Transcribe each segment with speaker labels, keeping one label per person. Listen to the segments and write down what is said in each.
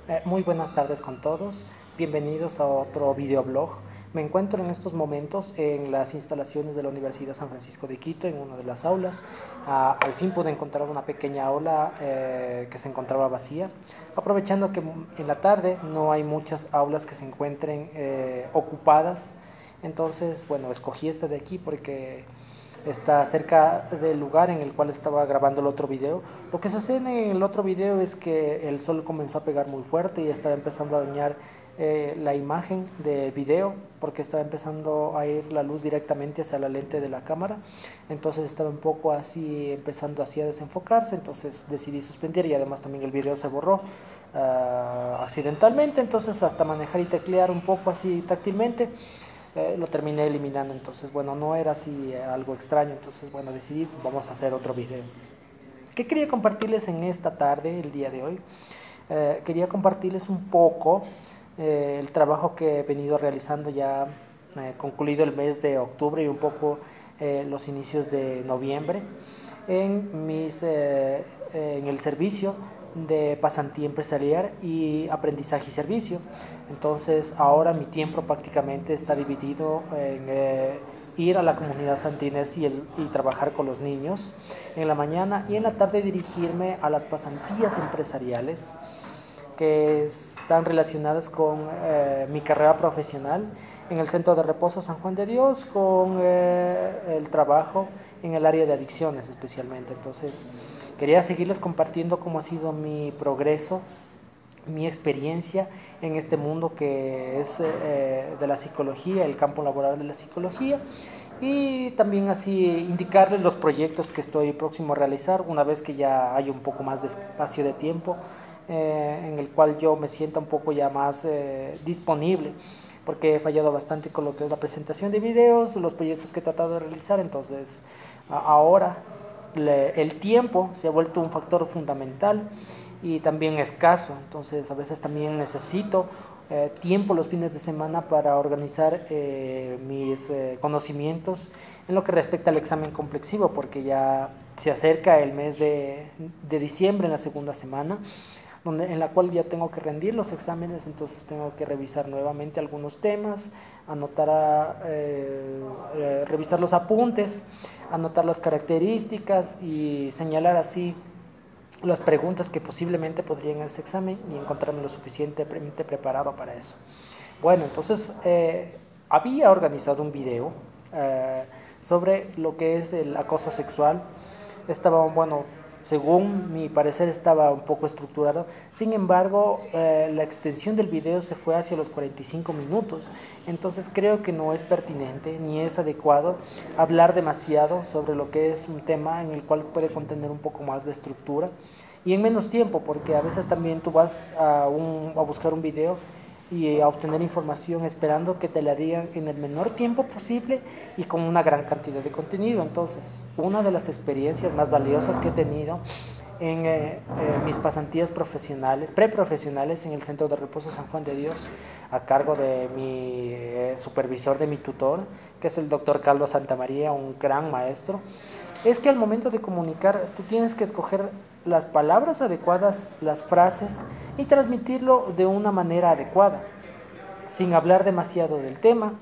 Speaker 1: Muy buenas tardes con todos, bienvenidos a otro videoblog. Me encuentro en estos momentos en las instalaciones de la Universidad San Francisco de Quito, en una de las aulas. Al fin pude encontrar una pequeña aula que se encontraba vacía, aprovechando que en la tarde no hay muchas aulas que se encuentren ocupadas. Entonces, bueno, escogí esta de aquí porque está cerca del lugar en el cual estaba grabando el otro video. Lo que sucede en el otro video es que el sol comenzó a pegar muy fuerte y estaba empezando a dañar la imagen del video porque estaba empezando a ir la luz directamente hacia la lente de la cámara. Entonces estaba un poco así empezando así a desenfocarse, entonces decidí suspender y además también el video se borró accidentalmente, entonces hasta manejar y teclear un poco así táctilmente lo terminé eliminando. Entonces bueno, no era así algo extraño, entonces bueno, decidí vamos a hacer otro video. ¿Qué quería compartirles en esta tarde, el día de hoy? Quería compartirles un poco el trabajo que he venido realizando ya concluido el mes de octubre y un poco los inicios de noviembre en el servicio de pasantía empresarial y aprendizaje y servicio. Entonces ahora mi tiempo prácticamente está dividido en ir a la comunidad santinés y trabajar con los niños en la mañana y en la tarde dirigirme a las pasantías empresariales que están relacionadas con mi carrera profesional en el Centro de Reposo San Juan de Dios, con el trabajo en el área de adicciones especialmente. Entonces, quería seguirles compartiendo cómo ha sido mi progreso, mi experiencia en este mundo que es de la psicología, el campo laboral de la psicología, y también así indicarles los proyectos que estoy próximo a realizar una vez que ya haya un poco más de espacio de tiempo en el cual yo me sienta un poco ya más disponible, porque he fallado bastante con lo que es la presentación de videos, los proyectos que he tratado de realizar. Entonces ahora el tiempo se ha vuelto un factor fundamental y también escaso. Entonces a veces también necesito tiempo los fines de semana para organizar mis conocimientos en lo que respecta al examen complexivo, porque ya se acerca el mes de diciembre en la segunda semana, en la cual ya tengo que rendir los exámenes. Entonces tengo que revisar nuevamente algunos temas, revisar los apuntes, anotar las características y señalar así las preguntas que posiblemente podrían en ese examen y encontrarme lo suficientemente preparado para eso. Bueno, entonces había organizado un video sobre lo que es el acoso sexual. Estaba, bueno, según mi parecer estaba un poco estructurado. Sin embargo, la extensión del video se fue hacia los 45 minutos. Entonces creo que no es pertinente ni es adecuado hablar demasiado sobre lo que es un tema en el cual puede contener un poco más de estructura y en menos tiempo, porque a veces también tú vas a buscar un video y a obtener información esperando que te la digan en el menor tiempo posible y con una gran cantidad de contenido. Entonces, una de las experiencias más valiosas que he tenido en mis pasantías profesionales, preprofesionales en el Centro de Reposo San Juan de Dios, a cargo de mi supervisor, de mi tutor, que es el doctor Carlos Santamaría, un gran maestro, es que al momento de comunicar tú tienes que escoger las palabras adecuadas, las frases y transmitirlo de una manera adecuada, sin hablar demasiado del tema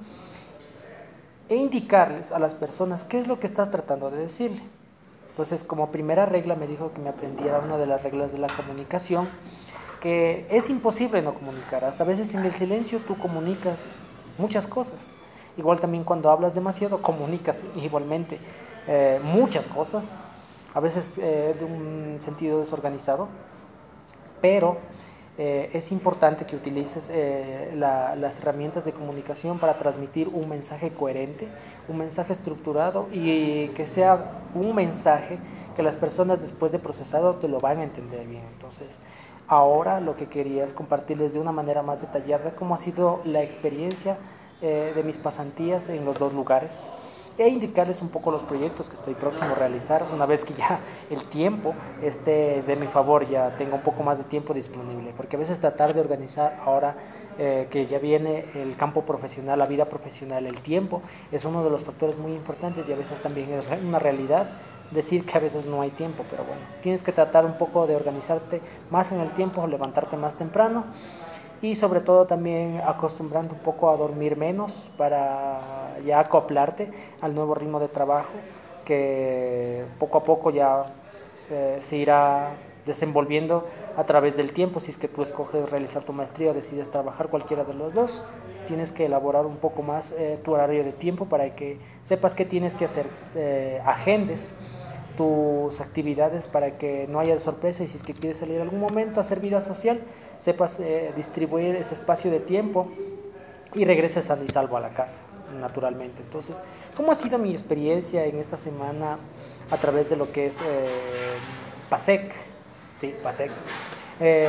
Speaker 1: e indicarles a las personas qué es lo que estás tratando de decirle. Entonces, como primera regla me dijo que me aprendiera una de las reglas de la comunicación, que es imposible no comunicar. Hasta a veces en el silencio tú comunicas muchas cosas. Igual también cuando hablas demasiado comunicas igualmente muchas cosas, a veces de un sentido desorganizado, pero es importante que utilices las herramientas de comunicación para transmitir un mensaje coherente, un mensaje estructurado y que sea un mensaje que las personas después de procesado te lo van a entender bien. Entonces, ahora lo que quería es compartirles de una manera más detallada cómo ha sido la experiencia de mis pasantías en los dos lugares e indicarles un poco los proyectos que estoy próximo a realizar una vez que ya el tiempo esté de mi favor, ya tenga un poco más de tiempo disponible, porque a veces tratar de organizar ahora que ya viene el campo profesional, la vida profesional, el tiempo es uno de los factores muy importantes y a veces también es una realidad decir que a veces no hay tiempo, pero bueno, tienes que tratar un poco de organizarte más en el tiempo, levantarte más temprano y sobre todo también acostumbrando un poco a dormir menos para ya acoplarte al nuevo ritmo de trabajo que poco a poco ya se irá desenvolviendo a través del tiempo. Si es que tú escoges realizar tu maestría o decides trabajar cualquiera de los dos, tienes que elaborar un poco más tu horario de tiempo para que sepas qué tienes que hacer, agendes tus actividades para que no haya sorpresa y si es que quieres salir algún momento a hacer vida social, sepas distribuir ese espacio de tiempo y regreses sano y salvo a la casa, naturalmente. Entonces, ¿cómo ha sido mi experiencia en esta semana a través de lo que es PASEC? Sí, PASEC. Eh,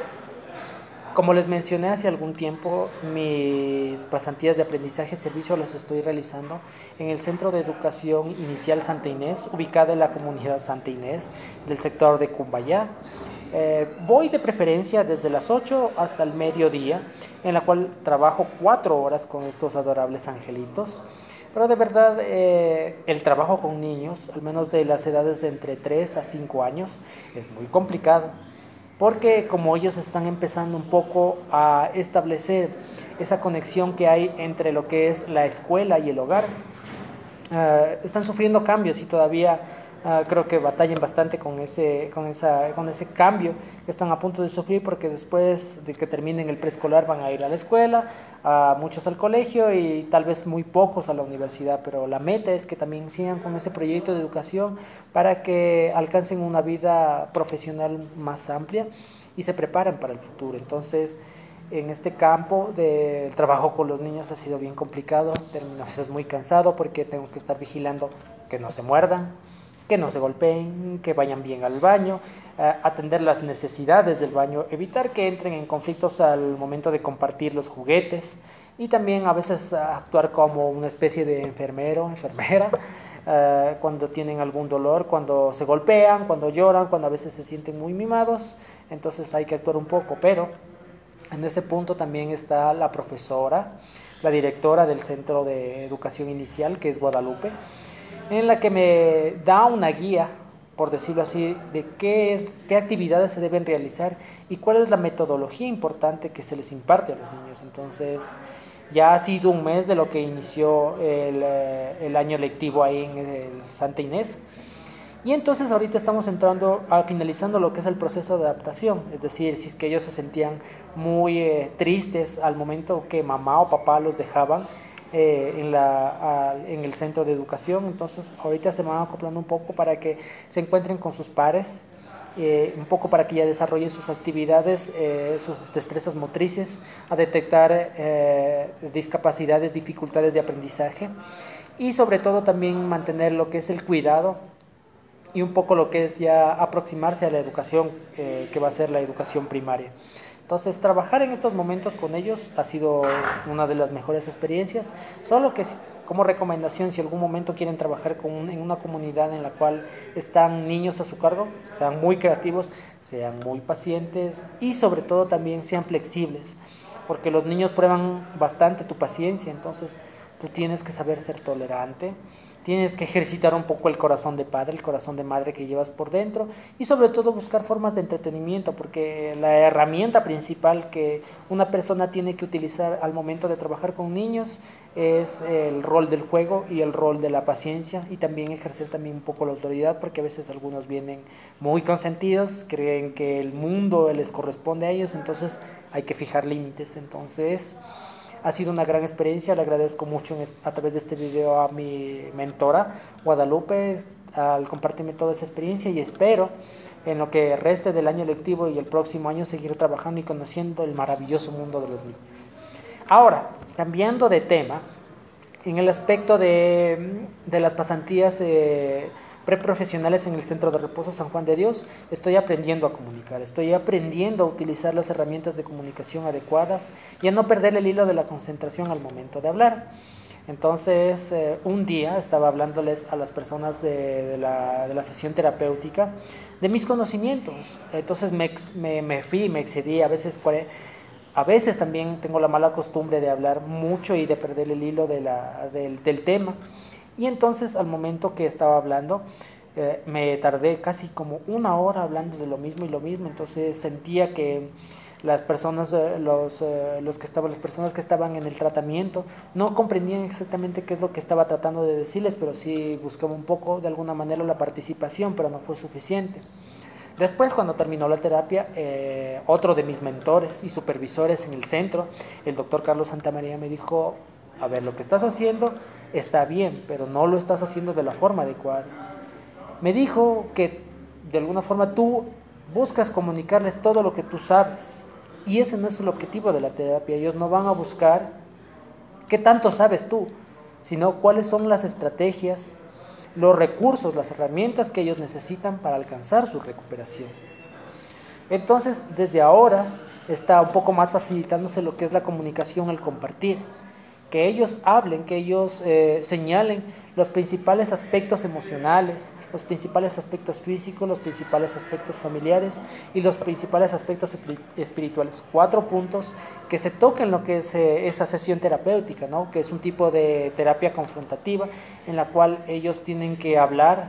Speaker 1: Como les mencioné hace algún tiempo, mis pasantías de aprendizaje y servicio las estoy realizando en el Centro de Educación Inicial Santa Inés, ubicado en la comunidad Santa Inés del sector de Cumbayá. Voy de preferencia desde las 8 hasta el mediodía, en la cual trabajo 4 horas con estos adorables angelitos. Pero de verdad, el trabajo con niños, al menos de las edades de entre 3 a 5 años, es muy complicado porque como ellos están empezando un poco a establecer esa conexión que hay entre lo que es la escuela y el hogar, están sufriendo cambios y todavía creo que batallan bastante con ese cambio que están a punto de sufrir porque después de que terminen el preescolar van a ir a la escuela, a muchos al colegio y tal vez muy pocos a la universidad, pero la meta es que también sigan con ese proyecto de educación para que alcancen una vida profesional más amplia y se preparen para el futuro. Entonces, en este campo del trabajo con los niños ha sido bien complicado, termino a veces muy cansado porque tengo que estar vigilando que no se muerdan, que no se golpeen, que vayan bien al baño, atender las necesidades del baño, evitar que entren en conflictos al momento de compartir los juguetes y también a veces actuar como una especie de enfermero, enfermera, cuando tienen algún dolor, cuando se golpean, cuando lloran, cuando a veces se sienten muy mimados, entonces hay que actuar un poco, pero en ese punto también está la profesora, la directora del Centro de Educación Inicial, que es Guadalupe, en la que me da una guía, por decirlo así, de qué actividades se deben realizar y cuál es la metodología importante que se les imparte a los niños. Entonces, ya ha sido un mes de lo que inició el año lectivo ahí en el Santa Inés. Y entonces ahorita estamos entrando finalizando lo que es el proceso de adaptación, es decir, si es que ellos se sentían muy tristes al momento que mamá o papá los dejaban en el centro de educación, entonces ahorita se van acoplando un poco para que se encuentren con sus pares, un poco para que ya desarrollen sus actividades, sus destrezas motrices, a detectar discapacidades, dificultades de aprendizaje y sobre todo también mantener lo que es el cuidado y un poco lo que es ya aproximarse a la educación que va a ser la educación primaria. Entonces, trabajar en estos momentos con ellos ha sido una de las mejores experiencias, solo que como recomendación, si algún momento quieren trabajar en una comunidad en la cual están niños a su cargo, sean muy creativos, sean muy pacientes y sobre todo también sean flexibles, porque los niños prueban bastante tu paciencia, entonces tú tienes que saber ser tolerante, tienes que ejercitar un poco el corazón de padre, el corazón de madre que llevas por dentro y sobre todo buscar formas de entretenimiento, porque la herramienta principal que una persona tiene que utilizar al momento de trabajar con niños es el rol del juego y el rol de la paciencia y también ejercer también un poco la autoridad, porque a veces algunos vienen muy consentidos, creen que el mundo les corresponde a ellos, entonces hay que fijar límites. Entonces ha sido una gran experiencia, le agradezco mucho a través de este video a mi mentora Guadalupe al compartirme toda esa experiencia y espero en lo que reste del año lectivo y el próximo año seguir trabajando y conociendo el maravilloso mundo de los niños. Ahora, cambiando de tema, en el aspecto de las pasantías preprofesionales en el Centro de Reposo San Juan de Dios, estoy aprendiendo a comunicar, estoy aprendiendo a utilizar las herramientas de comunicación adecuadas y a no perder el hilo de la concentración al momento de hablar. Entonces, un día estaba hablándoles a las personas de la sesión terapéutica de mis conocimientos. Entonces me fui, me excedí, a veces también tengo la mala costumbre de hablar mucho y de perder el hilo del tema. Y entonces al momento que estaba hablando, Me tardé casi como una hora hablando de lo mismo y lo mismo, entonces sentía que las personas, las personas que estaban en el tratamiento no comprendían exactamente qué es lo que estaba tratando de decirles, pero sí buscaba un poco de alguna manera la participación, pero no fue suficiente. Después, cuando terminó la terapia, otro de mis mentores y supervisores en el centro, el doctor Carlos Santamaría, me dijo, a ver, lo que estás haciendo está bien, pero no lo estás haciendo de la forma adecuada. Me dijo que de alguna forma tú buscas comunicarles todo lo que tú sabes, y ese no es el objetivo de la terapia. Ellos no van a buscar qué tanto sabes tú, sino cuáles son las estrategias, los recursos, las herramientas que ellos necesitan para alcanzar su recuperación. Entonces, desde ahora está un poco más facilitándose lo que es la comunicación, el compartir. Que ellos hablen, que ellos señalen los principales aspectos emocionales, los principales aspectos físicos, los principales aspectos familiares y los principales aspectos espirituales. 4 puntos que se toquen lo que es esa sesión terapéutica, ¿no? Que es un tipo de terapia confrontativa en la cual ellos tienen que hablar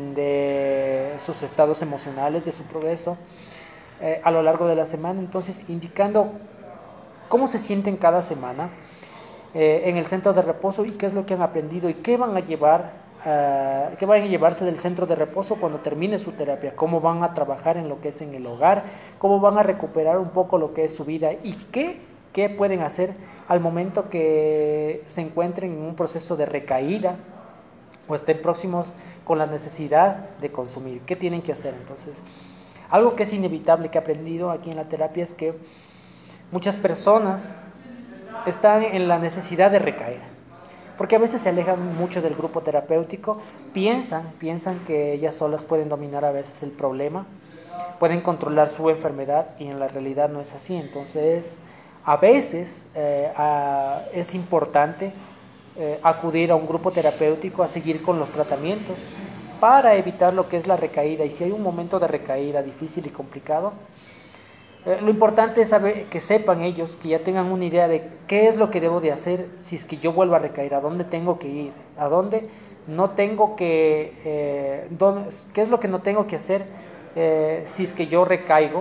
Speaker 1: de sus estados emocionales, de su progreso a lo largo de la semana, entonces indicando cómo se sienten cada semana en el centro de reposo y qué es lo que han aprendido y qué van a llevar, qué van a llevarse del centro de reposo cuando termine su terapia, cómo van a trabajar en lo que es en el hogar, cómo van a recuperar un poco lo que es su vida y qué pueden hacer al momento que se encuentren en un proceso de recaída o estén próximos con la necesidad de consumir, qué tienen que hacer. Entonces, algo que es inevitable que he aprendido aquí en la terapia es que muchas personas están en la necesidad de recaer, porque a veces se alejan mucho del grupo terapéutico, piensan que ellas solas pueden dominar a veces el problema, pueden controlar su enfermedad y en la realidad no es así. Entonces, a veces es importante acudir a un grupo terapéutico a seguir con los tratamientos para evitar lo que es la recaída. Y si hay un momento de recaída difícil y complicado, lo importante es saber, que sepan ellos, que ya tengan una idea de qué es lo que debo de hacer si es que yo vuelvo a recaer, a dónde tengo que ir, a dónde no tengo que, qué es lo que no tengo que hacer si es que yo recaigo,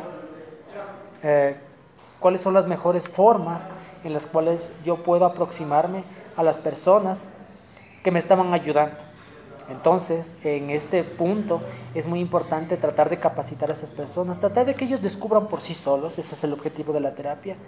Speaker 1: eh, cuáles son las mejores formas en las cuales yo puedo aproximarme a las personas que me estaban ayudando. Entonces, en este punto es muy importante tratar de capacitar a esas personas, tratar de que ellos descubran por sí solos, ese es el objetivo de la terapia,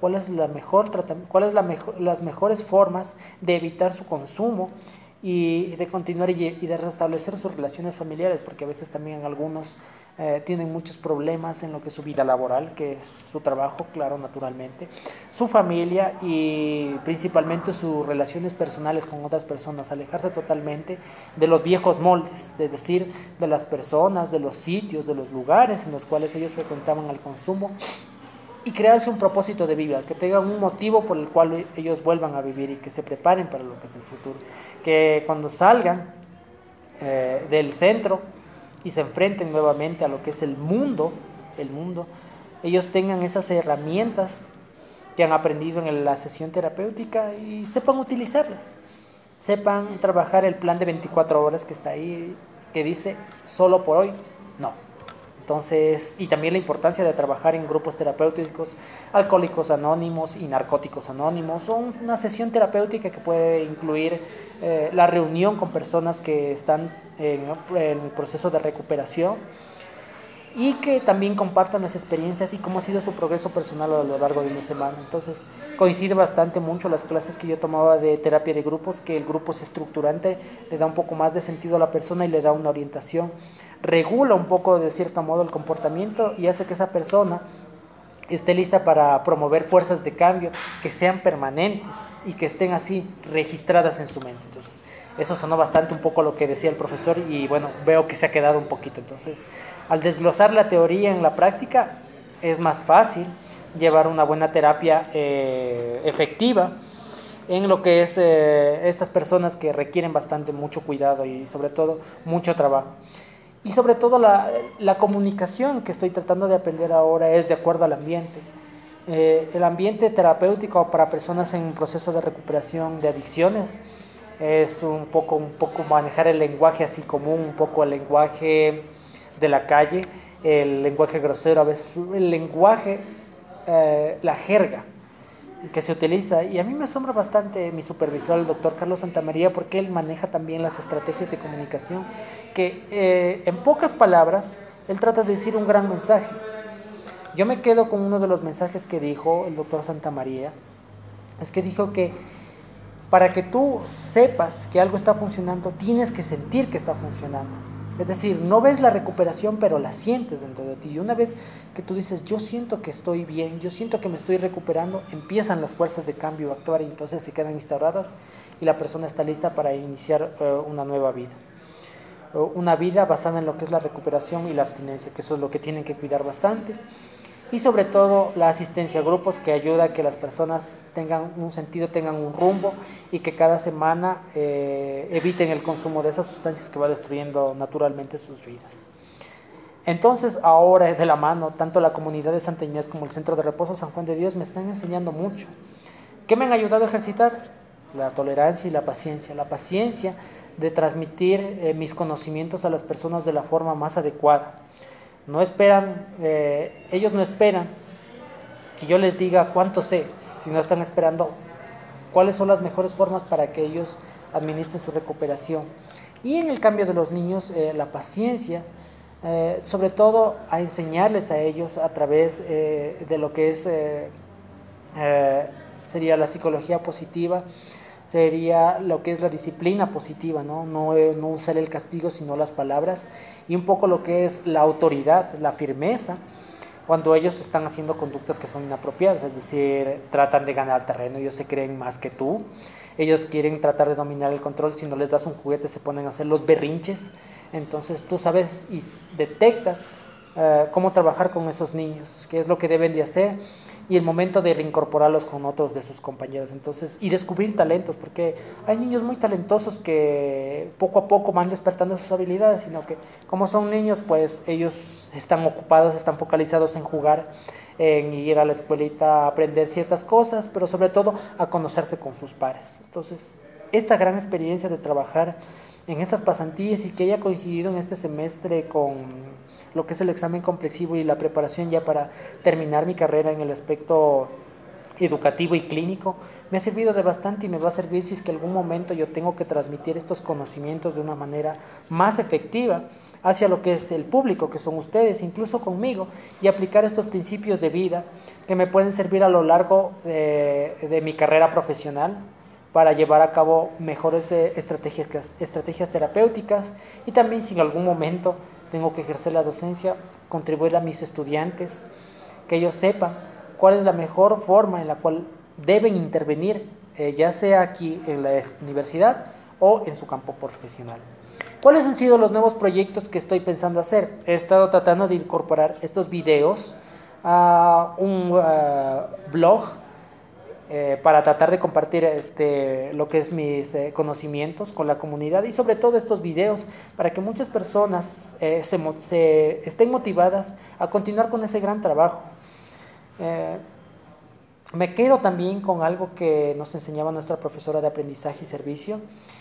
Speaker 1: las mejores formas de evitar su consumo y de continuar y de restablecer sus relaciones familiares, porque a veces también algunos tienen muchos problemas en lo que es su vida laboral, que es su trabajo, claro, naturalmente, su familia y principalmente sus relaciones personales con otras personas, alejarse totalmente de los viejos moldes, es decir, de las personas, de los sitios, de los lugares en los cuales ellos frecuentaban el consumo, y crearse un propósito de vida, que tengan un motivo por el cual ellos vuelvan a vivir y que se preparen para lo que es el futuro, que cuando salgan del centro y se enfrenten nuevamente a lo que es el mundo, ellos tengan esas herramientas que han aprendido en la sesión terapéutica y sepan utilizarlas, sepan trabajar el plan de 24 horas que está ahí, que dice solo por hoy, no. Entonces, y también la importancia de trabajar en grupos terapéuticos, alcohólicos anónimos y narcóticos anónimos, o una sesión terapéutica que puede incluir la reunión con personas que están en el proceso de recuperación y que también compartan las experiencias y cómo ha sido su progreso personal a lo largo de una semana. Entonces, coincide bastante mucho las clases que yo tomaba de terapia de grupos, que el grupo es estructurante, le da un poco más de sentido a la persona y le da una orientación, regula un poco de cierto modo el comportamiento y hace que esa persona esté lista para promover fuerzas de cambio que sean permanentes y que estén así registradas en su mente. Entonces, eso sonó bastante un poco lo que decía el profesor y bueno, veo que se ha quedado un poquito. Entonces, al desglosar la teoría en la práctica, es más fácil llevar una buena terapia efectiva en lo que es estas personas que requieren bastante mucho cuidado y sobre todo mucho trabajo. Y sobre todo la comunicación que estoy tratando de aprender ahora es de acuerdo al ambiente. El ambiente terapéutico para personas en proceso de recuperación de adicciones es un poco manejar el lenguaje así común, un poco el lenguaje de la calle, el lenguaje grosero, a veces el lenguaje, la jerga que se utiliza. Y a mí me asombra bastante mi supervisor, el doctor Carlos Santamaría, porque él maneja también las estrategias de comunicación, que en pocas palabras, él trata de decir un gran mensaje. Yo me quedo con uno de los mensajes que dijo el doctor Santamaría, es que dijo que para que tú sepas que algo está funcionando, tienes que sentir que está funcionando. Es decir, no ves la recuperación, pero la sientes dentro de ti. Y una vez que tú dices, yo siento que estoy bien, yo siento que me estoy recuperando, empiezan las fuerzas de cambio a actuar y entonces se quedan instauradas y la persona está lista para iniciar una nueva vida. Una vida basada en lo que es la recuperación y la abstinencia, que eso es lo que tienen que cuidar bastante. Y sobre todo la asistencia a grupos, que ayuda a que las personas tengan un sentido, tengan un rumbo y que cada semana eviten el consumo de esas sustancias que va destruyendo naturalmente sus vidas. Entonces ahora de la mano, tanto la comunidad de Santa Inés como el Centro de Reposo San Juan de Dios me están enseñando mucho. ¿Qué me han ayudado a ejercitar? La tolerancia y la paciencia. La paciencia de transmitir mis conocimientos a las personas de la forma más adecuada. No esperan, ellos no esperan que yo les diga cuánto sé, sino están esperando cuáles son las mejores formas para que ellos administren su recuperación. Y en el cambio de los niños, la paciencia, sobre todo a enseñarles a ellos a través de lo que es, sería la psicología positiva, sería lo que es la disciplina positiva, ¿no? No usar el castigo, sino las palabras, y un poco lo que es la autoridad, la firmeza, cuando ellos están haciendo conductas que son inapropiadas, es decir, tratan de ganar terreno, ellos se creen más que tú, ellos quieren tratar de dominar el control, si no les das un juguete se ponen a hacer los berrinches, entonces tú sabes y detectas cómo trabajar con esos niños, qué es lo que deben de hacer, y el momento de reincorporarlos con otros de sus compañeros. Entonces, y descubrir talentos, porque hay niños muy talentosos que poco a poco van despertando sus habilidades, sino que como son niños, pues ellos están ocupados, están focalizados en jugar, en ir a la escuelita a aprender ciertas cosas, pero sobre todo a conocerse con sus pares. Entonces, esta gran experiencia de trabajar en estas pasantías y que haya coincidido en este semestre con lo que es el examen complexivo y la preparación ya para terminar mi carrera en el aspecto educativo y clínico, me ha servido de bastante y me va a servir si es que algún momento yo tengo que transmitir estos conocimientos de una manera más efectiva hacia lo que es el público, que son ustedes, incluso conmigo, y aplicar estos principios de vida que me pueden servir a lo largo de mi carrera profesional para llevar a cabo mejores estrategias terapéuticas y también si en algún momento tengo que ejercer la docencia, contribuir a mis estudiantes, que ellos sepan cuál es la mejor forma en la cual deben intervenir, ya sea aquí en la universidad o en su campo profesional. ¿Cuáles han sido los nuevos proyectos que estoy pensando hacer? He estado tratando de incorporar estos videos a un blog para tratar de compartir lo que es mis conocimientos con la comunidad y sobre todo estos videos para que muchas personas se estén motivadas a continuar con ese gran trabajo. Eh, Me quedo también con algo que nos enseñaba nuestra profesora de aprendizaje y servicio,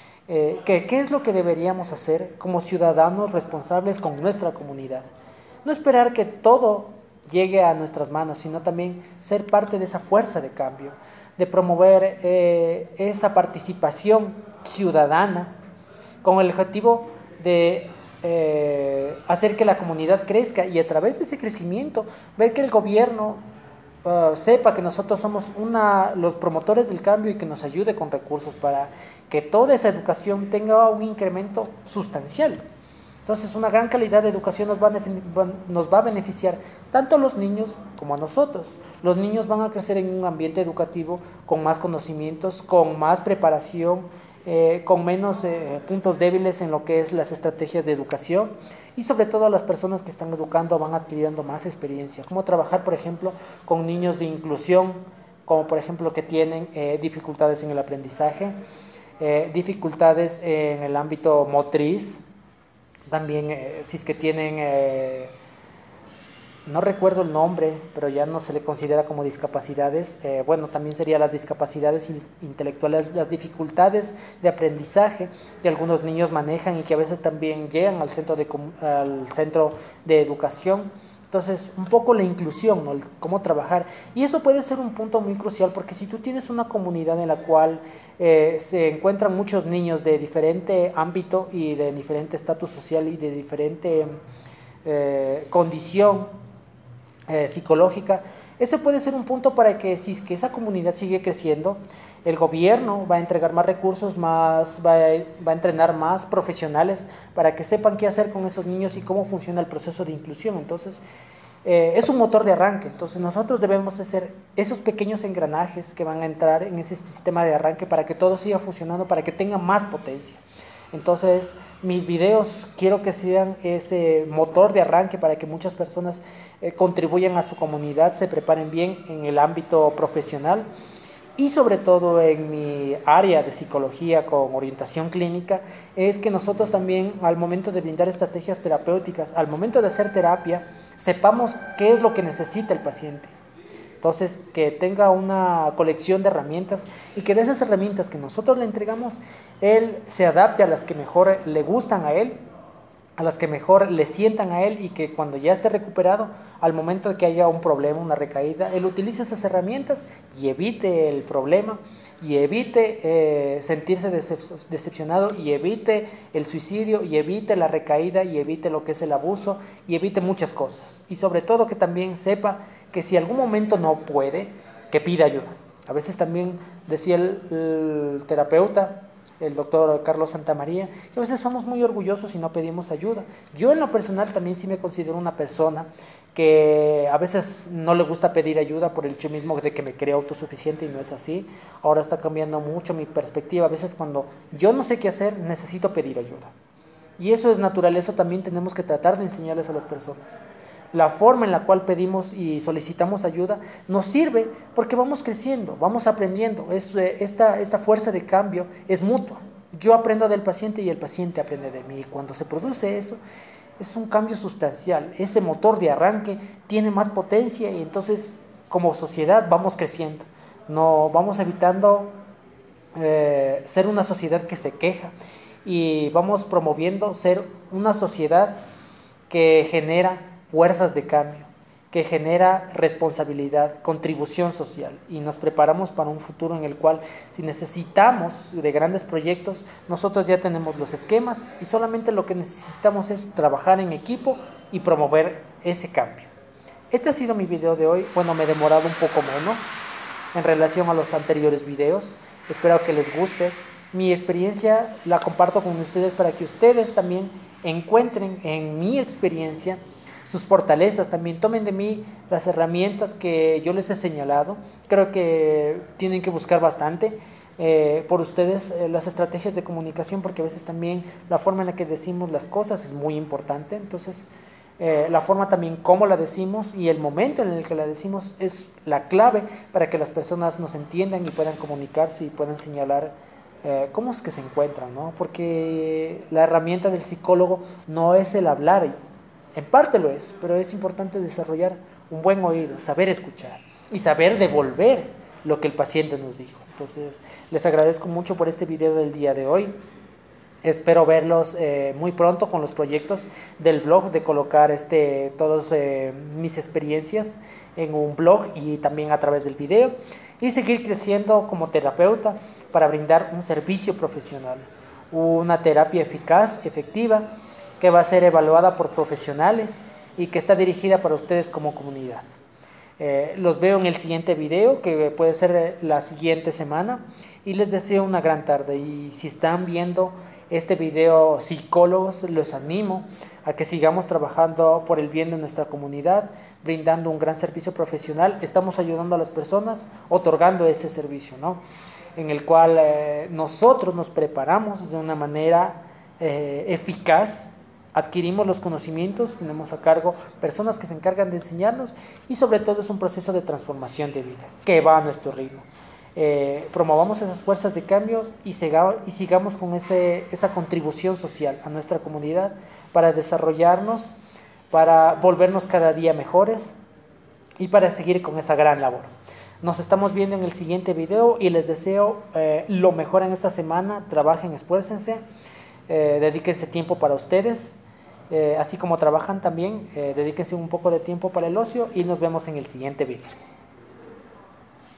Speaker 1: que qué es lo que deberíamos hacer como ciudadanos responsables con nuestra comunidad. No esperar que todo llegue a nuestras manos, sino también ser parte de esa fuerza de cambio, de promover esa participación ciudadana con el objetivo de hacer que la comunidad crezca y a través de ese crecimiento ver que el gobierno sepa que nosotros somos los promotores del cambio y que nos ayude con recursos para que toda esa educación tenga un incremento sustancial. Entonces, una gran calidad de educación nos va a beneficiar tanto a los niños como a nosotros. Los niños van a crecer en un ambiente educativo con más conocimientos, con más preparación, con menos puntos débiles en lo que es las estrategias de educación y sobre todo las personas que están educando van adquiriendo más experiencia. Cómo trabajar, por ejemplo, con niños de inclusión, como por ejemplo que tienen dificultades en el aprendizaje, dificultades en el ámbito motriz, también si es que tienen no recuerdo el nombre, pero ya no se le considera como discapacidades. Bueno, también serían las discapacidades intelectuales, las dificultades de aprendizaje que algunos niños manejan y que a veces también llegan al centro de educación. Entonces, un poco la inclusión, ¿no? Cómo trabajar. Y eso puede ser un punto muy crucial, porque si tú tienes una comunidad en la cual se encuentran muchos niños de diferente ámbito y de diferente estatus social y de diferente condición psicológica, ese puede ser un punto para que si es que esa comunidad sigue creciendo, el gobierno va a entregar más recursos, va a entrenar más profesionales para que sepan qué hacer con esos niños y cómo funciona el proceso de inclusión. Entonces, es un motor de arranque. Entonces, nosotros debemos ser esos pequeños engranajes que van a entrar en ese sistema de arranque para que todo siga funcionando, para que tenga más potencia. Entonces, mis videos quiero que sean ese motor de arranque para que muchas personas contribuyan a su comunidad, se preparen bien en el ámbito profesional y sobre todo en mi área de psicología con orientación clínica, es que nosotros también al momento de brindar estrategias terapéuticas, al momento de hacer terapia, sepamos qué es lo que necesita el paciente. Entonces, que tenga una colección de herramientas y que de esas herramientas que nosotros le entregamos, él se adapte a las que mejor le gustan a él, a las que mejor le sientan a él y que cuando ya esté recuperado, al momento de que haya un problema, una recaída, él utilice esas herramientas y evite el problema y evite sentirse decepcionado y evite el suicidio y evite la recaída y evite lo que es el abuso y evite muchas cosas. Y sobre todo que también sepa que si algún momento no puede, que pida ayuda. A veces también decía el terapeuta, el doctor Carlos Santamaría, que a veces somos muy orgullosos y no pedimos ayuda. Yo en lo personal también sí me considero una persona que a veces no le gusta pedir ayuda por el hecho mismo de que me creo autosuficiente y no es así. Ahora está cambiando mucho mi perspectiva. A veces cuando yo no sé qué hacer, necesito pedir ayuda. Y eso es natural, eso también tenemos que tratar de enseñarles a las personas. La forma en la cual pedimos y solicitamos ayuda nos sirve porque vamos creciendo, vamos aprendiendo. Esta fuerza de cambio es mutua. Yo aprendo del paciente y el paciente aprende de mí. Y cuando se produce eso, es un cambio sustancial. Ese motor de arranque tiene más potencia y entonces como sociedad vamos creciendo. No vamos evitando ser una sociedad que se queja y vamos promoviendo ser una sociedad que genera fuerzas de cambio, que genera responsabilidad, contribución social y nos preparamos para un futuro en el cual si necesitamos de grandes proyectos, nosotros ya tenemos los esquemas y solamente lo que necesitamos es trabajar en equipo y promover ese cambio. Este ha sido mi video de hoy. Bueno, me he demorado un poco menos en relación a los anteriores videos. Espero que les guste. Mi experiencia la comparto con ustedes para que ustedes también encuentren en mi experiencia sus fortalezas, también tomen de mí las herramientas que yo les he señalado. Creo que tienen que buscar bastante por ustedes las estrategias de comunicación, porque a veces también la forma en la que decimos las cosas es muy importante. Entonces, la forma también como la decimos y el momento en el que la decimos es la clave para que las personas nos entiendan y puedan comunicarse y puedan señalar cómo es que se encuentran, ¿no? Porque la herramienta del psicólogo no es el hablar, en parte lo es, pero es importante desarrollar un buen oído, saber escuchar y saber devolver lo que el paciente nos dijo. Entonces, les agradezco mucho por este video del día de hoy. Espero verlos muy pronto con los proyectos del blog, de colocar todas mis experiencias en un blog y también a través del video y seguir creciendo como terapeuta para brindar un servicio profesional, una terapia eficaz, efectiva, que va a ser evaluada por profesionales y que está dirigida para ustedes como comunidad. Los veo en el siguiente video, que puede ser la siguiente semana, y les deseo una gran tarde. Y si están viendo este video, psicólogos, los animo a que sigamos trabajando por el bien de nuestra comunidad, brindando un gran servicio profesional. Estamos ayudando a las personas, otorgando ese servicio, ¿no? En el cual nosotros nos preparamos de una manera eficaz, adquirimos los conocimientos, tenemos a cargo personas que se encargan de enseñarnos y sobre todo es un proceso de transformación de vida que va a nuestro ritmo. Promovamos esas fuerzas de cambio y sigamos con esa contribución social a nuestra comunidad para desarrollarnos para volvernos cada día mejores y para seguir con esa gran labor. Nos estamos viendo en el siguiente video y les deseo lo mejor en esta semana. Trabajen, esfuércense, dedíquense tiempo para ustedes, así como trabajan también, dedíquense un poco de tiempo para el ocio y nos vemos en el siguiente video.